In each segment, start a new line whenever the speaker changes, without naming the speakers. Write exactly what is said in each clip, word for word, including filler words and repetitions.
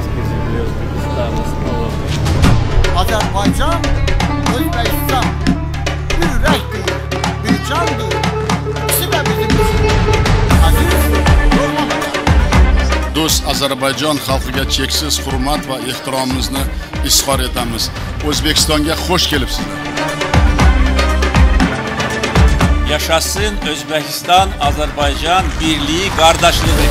братской земле Узбекистана снова.
Azerbaycan, Özbekistan, bir yürektir, bir candır. İkisi de bizim için. Aziz, yormamalar.
Do'st Ozarbayjon xalqiga cheksiz hurmat va ehtiromimizni izhor etamiz. O'zbekistonga xush kelibsizlar.
Yaşasın Özbekistan, Azerbaycan birliği, kardeşliği.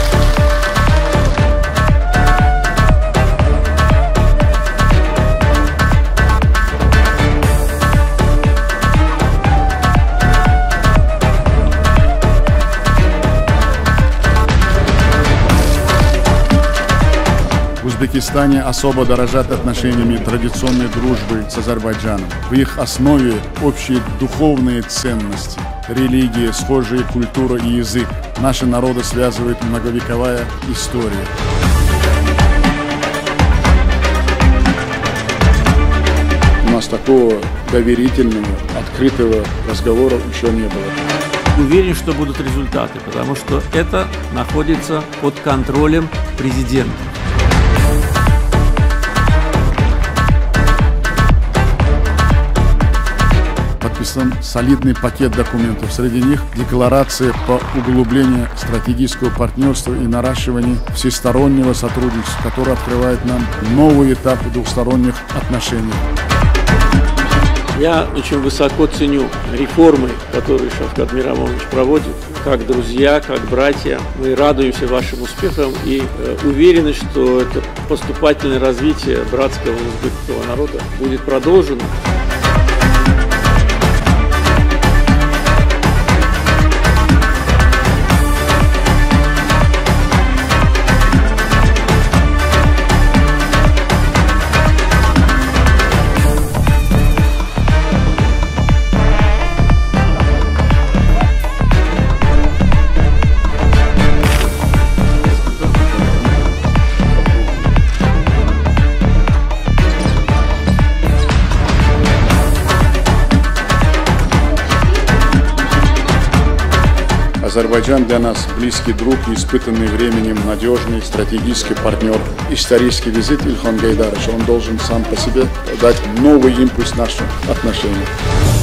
В Узбекистане особо дорожат отношениями традиционной дружбы с Азербайджаном. В их основе общие духовные ценности, религия, схожая культура и язык. Наши народы связывает многовековая история. У нас такого доверительного, открытого разговора еще не было.
Уверен, что будут результаты, потому что это находится под контролем президента.
Подписан солидный пакет документов. Среди них декларация по углублению стратегического партнерства и наращиванию всестороннего сотрудничества, которое открывает нам новый этап двухсторонних отношений.
Я очень высоко ценю реформы, которые Шавкат Мирамонович проводит. Как друзья, как братья, мы радуемся вашим успехам и э, уверены, что это поступательное развитие братского узбекского народа будет продолжено.
Азербайджан для нас близкий друг и испытанный временем надежный стратегический партнер. Исторический визит Ильхам Гайдаровича, он должен сам по себе дать новый импульс нашим отношениям.